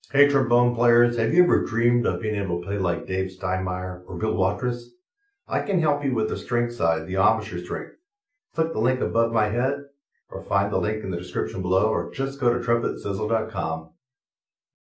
Hey trombone players, have you ever dreamed of being able to play like Dave STEINMEYER or Bill Watrous? I can help you with the strength side, the embouchure strength. Click the link above my head, or find the link in the description below, or just go to TrumpetSizzle.com